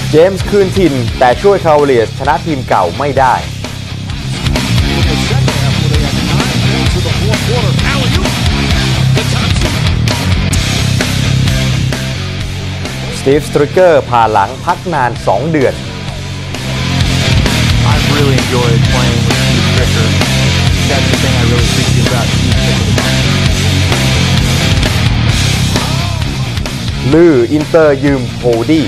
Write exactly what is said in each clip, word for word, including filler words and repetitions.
เจมส์คืนถิ่นแต่ช่วยคาวาเลียร์ชนะทีมเก่าไม่ได้สตีฟ สตริกเกอร์ผ่าหลังพักนานสองเดือน I've really enjoyed playing with Steve Stricker. That's the thing I really appreciate about Steve Stricker. ลืออินเตอร์ยืมโฮดี้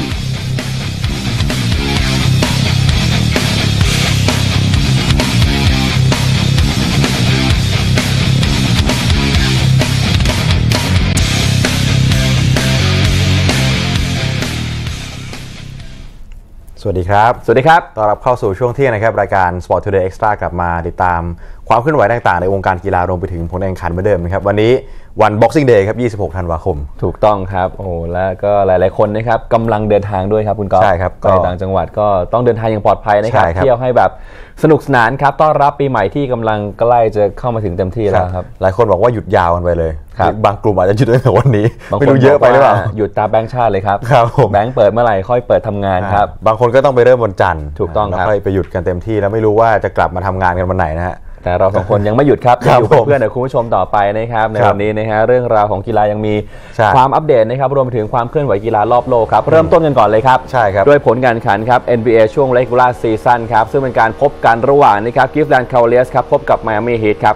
สวัสดีครับสวัสดีครับต้อนรับเข้าสู่ช่วงเที่ยงนะครับรายการ Sport Today Extra กลับมาติดตามความเคลื่อนไหวต่างๆในวงการกีฬารวมไปถึงผลการแข่งขันเหมือนเดิมนะครับวันนี้วัน Boxing Day ครับยี่สิบหกธันวาคมถูกต้องครับโอ้แล้วก็หลายๆคนนะครับกำลังเดินทางด้วยครับคุณก๊อฟใช่ครับไปต่างจังหวัดก็ต้องเดินทางอย่างปลอดภัยนะครับเที่ยวให้แบบสนุกสนานครับต้อนรับปีใหม่ที่กำลังใกล้จะเข้ามาถึงเต็มที่แล้วครับหลายคนบอกว่าหยุดยาวกันไปเลยบางกลุ่มอาจจะหยุดตั้งแต่วันนี้ไม่รู้เยอะไปหรือเปล่าหยุดตามแบงค์ชาติเลยครับครับผมแบงค์เปิดเมื่อไหร่ค่อยเปิดทำงานครับบางคนก็ต้องไปเริ่มวันจันทร์ถูกต้องครับแล้วค่อยไปหยุดกันเต็มที่แล้วไม่รู้ว่าจะกลับมาทำงานกันวันไหนนะฮะแต่เราสองคนยังไม่หยุดครับยังอยู่เพื่อนๆกับคุณผู้ชมต่อไปนะครับในวันนี้นะฮะเรื่องราวของกีฬายังมีความอัปเดตนะครับรวมไปถึงความเคลื่อนไหวกีฬารอบโลกครับเริ่มต้นกันก่อนเลยครับใช่ครับด้วยผลการแข่งขันครับ เอ็น บี เอ ช่วง Regular Season ครับซึ่งเป็นการพบกันระหว่างนะครับ Cleveland Cavaliers ครับพบกับ Miami Heat ครับ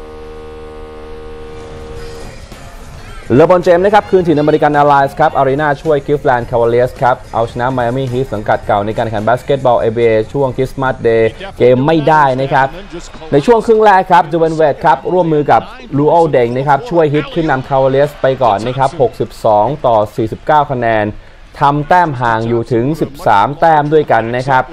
เลบรอนเจมส์นะครับคืนถิ่นอเมริกันแอร์ไลน์ครับอารีนาช่วยคลิฟแลนด์คาวาเลียร์สครับเอาชนะไมอามี่ฮีทสังกัดเก่าในการแข่งขันบาสเกตบอล เอ็น บี เอ ช่วงคริสต์มาสเดย์เกมไม่ได้นะครับในช่วงครึ่งแรกครับจูเวนเวดครับร่วมมือกับลูโอเดงนะครับช่วยฮิตขึ้นนำคาวาเลียร์สไปก่อนนะครับหกสิบสองต่อสี่สิบเก้าคะแนนทำแต้มห่างอยู่ถึงสิบสามแต้มด้วยกันนะครับ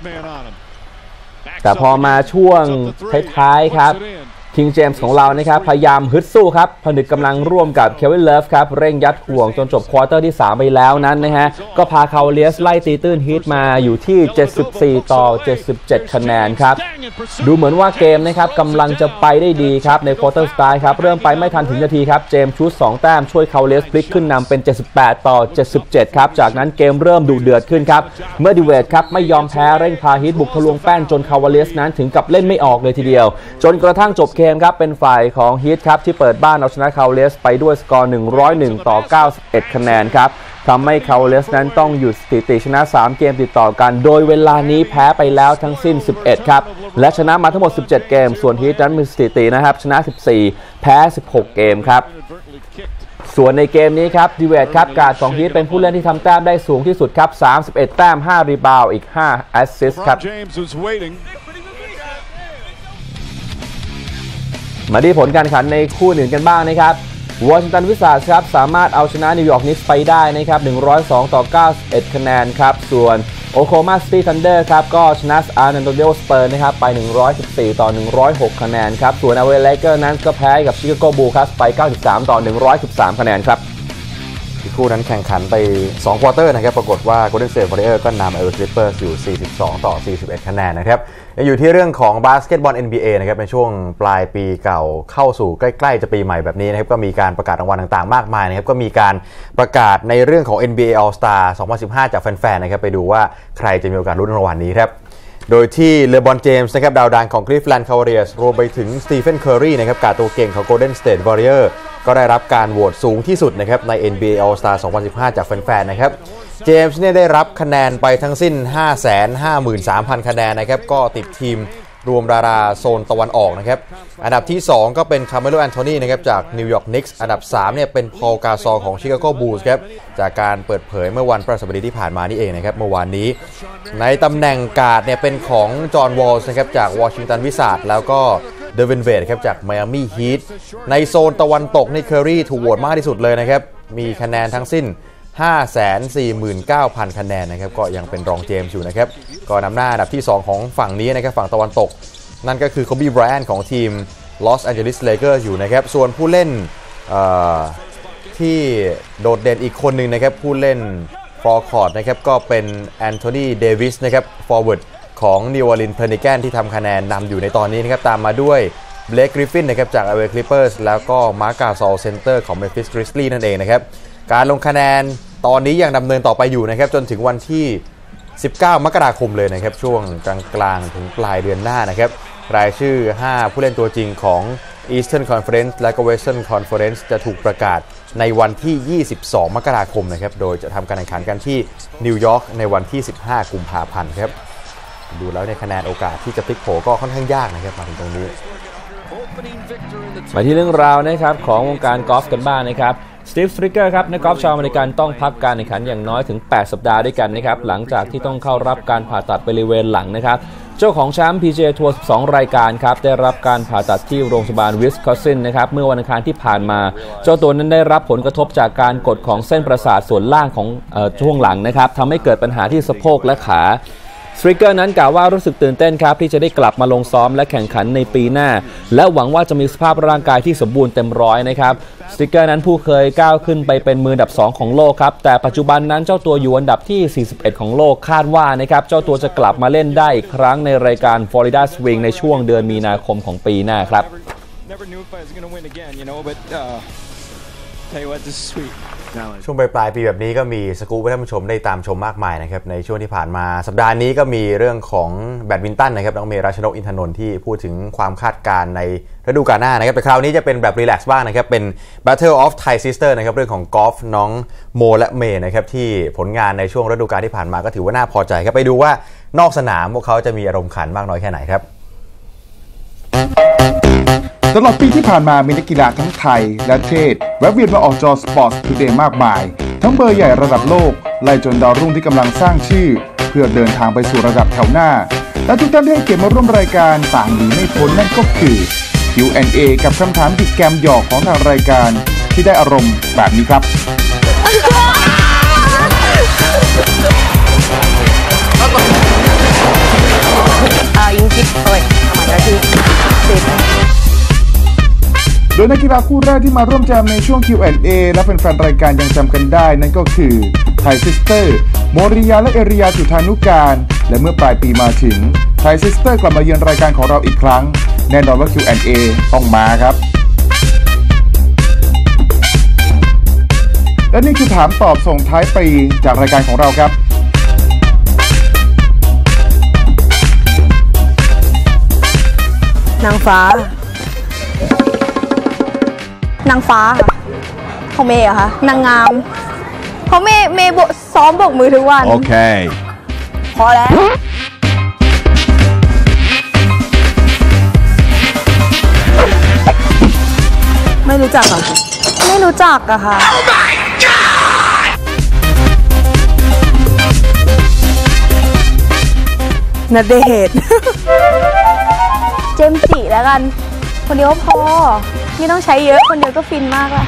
แต่พอมาช่วงท้ายๆครับคิงเจมส์ของเรานะครับพยายามฮึดสู้ครับผนึกกำลังร่วมกับเควินเลิฟครับเร่งยัดห่วงจนจบควอเตอร์ที่สามไปแล้วนั้นนะฮะก็พาคาวาเลียร์สไล่ตีตื้นฮีทมาอยู่ที่เจ็ดสิบสี่ต่อเจ็ดสิบเจ็ดคะแนนครับดูเหมือนว่าเกมนะครับกำลังจะไปได้ดีครับในควอเตอร์สไตล์ครับเริ่มไปไม่ทันถึงนาทีครับเจมส์ชูตสองแต้มช่วยคาวาเลียร์สพลิกขึ้นนำเป็นเจ็ดสิบแปดต่อเจ็ดสิบเจ็ดครับจากนั้นเกมเริ่มดุเดือดขึ้นครับเมื่อดิเวดครับไม่ยอมแพ้เร่งพาฮีทบุกทะลวงแป้นจนคาวาเลียร์สนั้นถึงกับเล่นไม่ออกเลยทีเดียวจนกระทั่งจบเกมครับเป็นฝ่ายของฮีทครับที่เปิดบ้านเอาชนะคาวาเลียร์สไปด้วยสกอร์หนึ่งร้อยเอ็ดต่อเก้าสิบเอ็ดคะแนนครับทำให้คาวาเลียร์สนั้นต้องหยุดสถิติชนะสามเกมติดต่อกันโดยเวลานี้แพ้ไปแล้วทั้งสิ้นสิบเอ็ดครับและชนะมาทั้งหมดสิบเจ็ดเกมส่วนฮีทนั้นมีสถิตินะครับชนะสิบสี่แพ้สิบหกเกมครับส่วนในเกมนี้ครับดิเวดครับการ์ดของฮีทเป็นผู้เล่นที่ทำแต้มได้สูงที่สุดครับสามสิบเอ็ดแต้มห้ารีบาวด์อีกห้าแอสซิสต์ครับมาที่ผลการแข่งขันในคู่หนึ่งกันบ้างนะครับวอชิงตันวิซาร์ดครับสามารถเอาชนะนิวยอร์กนิกส์ไปได้นะครับหนึ่งร้อยสองต่อเก้าสิบเอ็ดคะแนนครับส่วนโอโคลาโฮมาซิตี้ทันเดอร์ครับก็ชนะอาร์แลนโดสเปอร์นะครับไปหนึ่งร้อยสิบสี่ต่อหนึ่งร้อยหกคะแนนครับส่วน แอล เอ Lakers นั้นก็แพ้กับชิคาโกบูลส์ไปเก้าสิบสามต่อหนึ่งร้อยสิบสามคะแนนครับอีกคู่นั้นแข่งขันไปสองควอเตอร์นะครับปรากฏว่า Golden State Warriors ก็นำ แอล เอ Clippers อยู่สี่สิบสองต่อสี่สิบเอ็ดคะแนนนะครับยังอยู่ที่เรื่องของบาสเกตบอล เอ็น บี เอ นะครับในช่วงปลายปีเก่าเข้าสู่ใกล้ๆจะปีใหม่แบบนี้นะครับก็มีการประกาศรางวัลต่างๆมากมายนะครับก็มีการประกาศในเรื่องของ เอ็น บี เอ All-Star สองพันสิบห้าจากแฟนๆนะครับไปดูว่าใครจะมีโอกาสลุ้นรางวัลนี้ครับโดยที่เลบรอนเจมส์นะครับดาวดังของ Cleveland Cavaliers รวมไปถึงสตีเฟนเคอร์รีนะครับการ์ดตัวเก่งของ Golden State Warriors ก็ได้รับการโหวตสูงที่สุดนะครับใน เอ็น บี เอ All-Star สองพันสิบห้าจากแฟนๆนะครับเจมส์เนี่ยได้รับคะแนนไปทั้งสิ้น ห้าแสนห้าหมื่นสามพัน คะแนนนะครับก็ติดทีมรวมดาราโซนตะวันออกนะครับอันดับที่สองก็เป็นคาร์เมโลแอนโทนีนะครับจากนิวยอร์กนิกส์อันดับสามเนี่ยเป็นพอลกาซอลของชิคาโกบูลส์ครับจากการเปิดเผยเมื่อวันพฤหัสบดีที่ผ่านมานี่เองนะครับเมื่อวานนี้ในตำแหน่งการ์ดเนี่ยเป็นของจอห์นวอลส์นะครับจากวอชิงตันวิซาร์ดแล้วก็เดวินเวดครับจากไมอามี่ฮีทในโซนตะวันตกนี่เคอร์รีถูกโหวตมากที่สุดเลยนะครับมีคะแนนทั้งสิ้น ห้าแสนสี่หมื่นเก้าพัน คะแนนนะครับก็ยังเป็นรองเจมส์อยู่นะครับก็นำหน้าอันดับที่สองของฝั่งนี้นะครับฝั่งตะวันตกนั่นก็คือโคบีไบรอันท์ของทีมลอสแอนเจลิสเลเกอร์อยู่นะครับส่วนผู้เล่นที่โดดเด่นอีกคนหนึ่งนะครับผู้เล่นฟอร์คอร์ดนะครับก็เป็นแอนโทนีเดวิสนะครับฟอร์เวิร์ดของนิวออร์ลีนส์เพนิแกนที่ทำคะแนนนำอยู่ในตอนนี้นะครับตามมาด้วยเบลคกริฟฟินนะครับจาก แอล เอ Clippers แล้วก็มาร์ค กาซอลเซนเตอร์ของ Memphis Grizzlies นั่นเองนะครับการลงคะแนนตอนนี้ยังดำเนินต่อไปอยู่นะครับจนถึงวันที่สิบเก้ามกราคมเลยนะครับช่วงกลางๆถึงปลายเดือนหน้านะครับรายชื่อห้าผู้เล่นตัวจริงของ Eastern Conference และก็ Western Conference จะถูกประกาศในวันที่ยี่สิบสองมกราคมนะครับโดยจะทำการแข่งขันกันที่นิวยอร์กในวันที่สิบห้ากุมภาพันธ์ครับดูแล้วในคะแนนโอกาสที่จะพลิกโผก็ค่อนข้างยากนะครับมาถึงตรงนี้มาที่เรื่องราวนะครับของวงการกอล์ฟกันบ้างนะครับสตีฟ สตริกเกอร์ครับนักกอล์ฟชาวอเมริกันต้องพักการแข่งขันอย่างน้อยถึงแปดสัปดาห์ด้วยกันนะครับหลังจากที่ต้องเข้ารับการผ่าตัดบริเวณหลังนะครับเจ้าของแชมป์ พี จี เอ ทัวร์ สิบสอง รายการครับได้รับการผ่าตัดที่โรงพยาบาลวิสคอนซินนะครับเมื่อวันอังคารที่ผ่านมาเจ้าตัวนั้นได้รับผลกระทบจากการกดของเส้นประสาทส่วนล่างของเอ่อช่วงหลังนะครับทำให้เกิดปัญหาที่สะโพกและขาสตริกเกอร์นั้นกล่าวว่ารู้สึกตื่นเต้นครับที่จะได้กลับมาลงซ้อมและแข่งขันในปีหน้าและหวังว่าจะมีสภาพร่างกายที่สมบูรณ์เต็มร้อยนะครับสตริกเกอร์นั้นผู้เคยก้าวขึ้นไปเป็นมืออันดับสองของโลกครับแต่ปัจจุบันนั้นเจ้าตัวอยู่อันดับที่สี่สิบเอ็ดของโลกคาดว่านะครับเจ้าตัวจะกลับมาเล่นได้อีกครั้งในรายการ Florida Swing ในช่วงเดือนมีนาคมของปีหน้าครับช่วงปลายปีแบบนี้ก็มีสกู๊ปให้ท่านผู้ชมได้ตามชมมากมายนะครับในช่วงที่ผ่านมาสัปดาห์นี้ก็มีเรื่องของแบดมินตันนะครับน้องเมย์รัชนกอินทนนท์ที่พูดถึงความคาดการณ์ในฤดูกาลหน้านะครับแต่คราวนี้จะเป็นแบบรีแลกซ์บ้างนะครับเป็น Battle of Thai Sister นะครับเรื่องของกอล์ฟน้องโมและเมย์นะครับที่ผลงานในช่วงฤดูกาลที่ผ่านมาก็ถือว่าน่าพอใจครับไปดูว่านอกสนามพวกเขาจะมีอารมณ์ขันมากน้อยแค่ไหนครับตลอดปีที่ผ่านมามีนักกีฬาทั้งไทยและเทศแวะเวียนมาออกจอสปอร์ตทูเดย์มากมายทั้งเบอร์ใหญ่ระดับโลกไล่จนดาวรุ่งที่กำลังสร้างชื่อเพื่อเดินทางไปสู่ระดับแถวหน้าและทุกท่านที่ให้เกียรติมาร่วมรายการต่างหนีไม่พ้นนั่นก็คือ คิว แอนด์ เอ กับคำถามติดแกมหยอกของทางรายการที่ได้อารมณ์แบบนี้ครับอ่ายิงคิดเอ้ยทำไมนะที่ติดโดยนักกีฬาคู่แรกที่มาร่วมแจมในช่วง คิว แอนด์ เอ และเป็นแฟนรายการยังจำกันได้นั่นก็คือไทยซิสเตอร์โมริยาและเอริยาจุฑานุการและเมื่อปลายปีมาถึงไทยซิสเตอร์กลับมาเยือนรายการของเราอีกครั้งแน่นอนว่า คิว แอนด์ เอ ต้องมาครับและนี่คือถามตอบส่งท้ายปีจากรายการของเราครับนางฟ้านางฟ้าค่ะของเมย์อะค่ะนางงามเพราะเมย์เมย์ซ้อมบกมือทุกวันโอเคพอแล้วไม่รู้จักอ่ะไม่รู้จักอะค่ะ oh my god ณเดชน์ เจมส์จิแล้วกันคนเดียวพอไม่ต้องใช้เยอะคนเดียวก็ฟินมากละ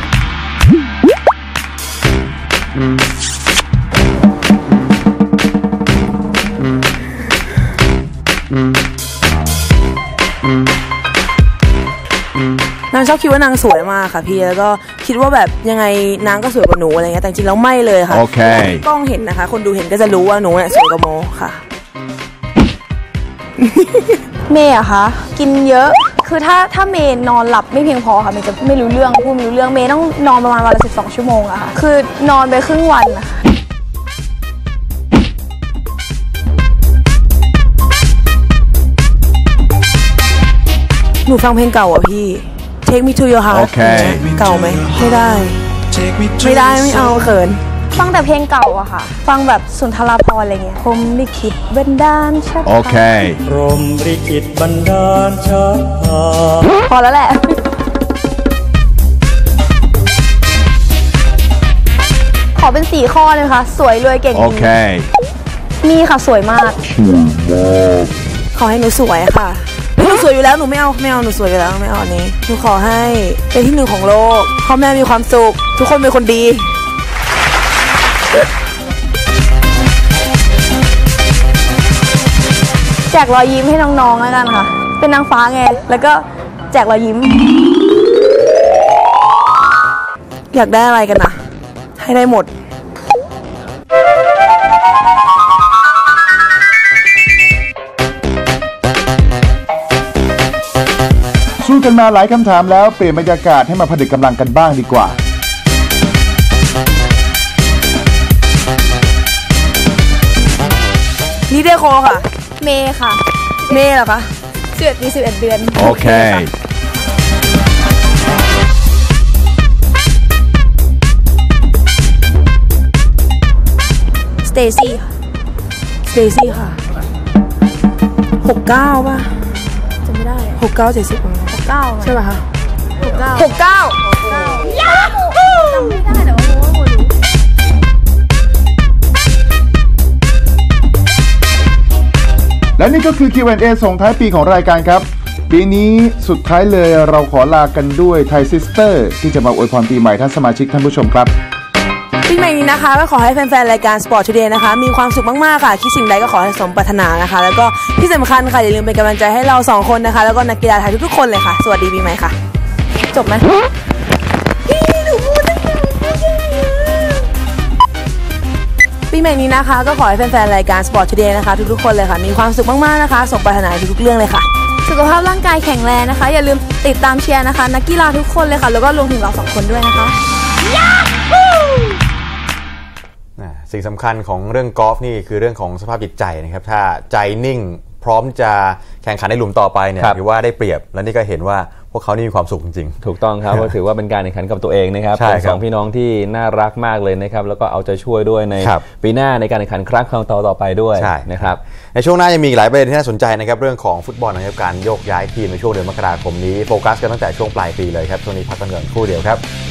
นางชอบคิดว่านางสวยมากค่ะพี่แล้วก็คิดว่าแบบยังไงนางก็สวยกว่าหนูอะไรเงี้ยแต่จริงแล้วไม่เลยค่ะโอเคกล้องเห็นนะคะคนดูเห็นก็จะรู้ว่าหนูเนี่ยสวยกว่าโมค่ะ เมย์อะคะกินเยอะคือถ้าถ้าเมย์นอนหลับไม่เพียงพอค่ะเมย์จะไม่รู้เรื่องพูดไม่รู้เรื่องเมย์ต้องนอนประมาณวันละสิบสองชั่วโมงอะค่ะคือนอนไปครึ่งวันอะหนูฟังเพลงเก่าอ่ะพี่ Take Me to Your Heart เก่าไหมไม่ได้ไม่ได้ไม่เอาเขินฟังแต่เพลงเก่าอะค่ะฟังแบบสุนทรภรณ์อะไรเงี้ยพรหมลิขิตบันดาลชักโอเคพรหมลิขิตบันดาลชักพอแล้วแหละขอเป็นสี่ข้อเลยค่ะสวยรวยเก่งโอเคมีค่ะสวยมากขอให้หนูสวยค่ะหนูสวยอยู่แล้วหนูไม่เอาไม่เอาหนูสวยอยู่แล้วไม่เอาอันนี้หนูขอให้เป็นที่หนึ่งของโลกพ่อแม่มีความสุขทุกคนเป็นคนดีแจกรอยยิ้มให้น้องๆแล้วกันค่ะเป็นนางฟ้าไงแล้วก็แจกรอยยิ้มอยากได้อะไรกันนะให้ได้หมดสู้กันมาหลายคำถามแล้วเปลี่ยนบรรยากาศให้มาผนึกกำลังกันบ้างดีกว่าทีเดโคค่ะเมย์ค่ะเมย์เหรอคะสิบเอ็ดปีสิบเอ็ดเดือนโอเคสเตซี่ค่ะสเตซี่ค่ะหกเก้าป่ะจำไม่ได้หกเก้าเจ็ดสิบหกเก้าใช่ป่ะคะหกเก้าหกเก้าจำไม่ได้แต่ว่ารู้ว่าโมรู้และนี่ก็คือ คิว แอนด์ เอ ส่งท้ายปีของรายการครับ ปีนี้สุดท้ายเลยเราขอลากันด้วยไทยซิสเตอร์ที่จะมาอวยพรปีใหม่ท่านสมาชิกท่านผู้ชมครับปีใหม่นี้นะคะก็ขอให้แฟนๆรายการ Sport Today นะคะมีความสุขมากๆค่ะคิดสิ่งใดก็ขอให้สมปรารถนานะคะแล้วก็ที่สำคัญค่ะอย่าลืมเป็นกำลังใจให้เราสองคนนะคะแล้วก็นักกีฬาไทยทุกๆคนเลยค่ะสวัสดีปีใหม่ค่ะจบไหมพี่หนูพูดได้ไงปีใหม่นี้นะคะก็ขอให้แฟนๆรายการ Sport Today นะคะทุกๆคนเลยค่ะมีความสุขมากๆนะคะสมปรารถนาทุกๆเรื่องเลยค่ะสุขภาพร่างกายแข็งแรงนะคะอย่าลืมติดตามเชียร์นะคะนักกีฬาทุกคนเลยค่ะแล้วก็รวมถึงเราสองคนด้วยนะคะสิ่งสำคัญของเรื่องกอล์ฟนี่คือเรื่องของสภาพจิตใจนะครับถ้าใจนิ่งพร้อมจะแข่งขันในหลุมต่อไปเนี่ยถือว่าได้เปรียบและนี่ก็เห็นว่าพวกเขานี่มีความสุขจริงๆถูกต้องครับ ก็ถือว่าเป็นการแข่งขันกับตัวเองนะครับเป็นสองพี่น้องที่น่ารักมากเลยนะครับแล้วก็เอาใจช่วยด้วยในปีหน้าในการแข่งขันครั้งต่อต่อไปด้วยนะครับในช่วงหน้ายังมีหลายประเด็นที่น่าสนใจนะครับเรื่องของฟุตบอลนะครับการโยกย้ายทีมในช่วงเดือนมกราคมนี้โฟกัสกันตั้งแต่ช่วงปลายปีเลยครับช่วงนี้พักกันก่อนครู่เดียวครับ